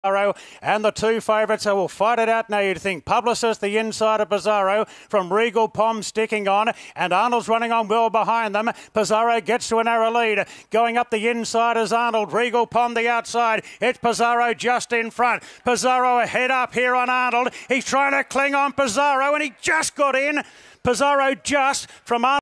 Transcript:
And the two favourites will fight it out now, you'd think. Publicist, the inside of Pizarro from Regal Pom sticking on, and Arnold's running on well behind them. Pizarro gets to a narrow lead. Going up the inside is Arnold. Regal Pom the outside. It's Pizarro just in front. Pizarro head up here on Arnold. He's trying to cling on Pizarro and he just got in. Pizarro just from Arnold.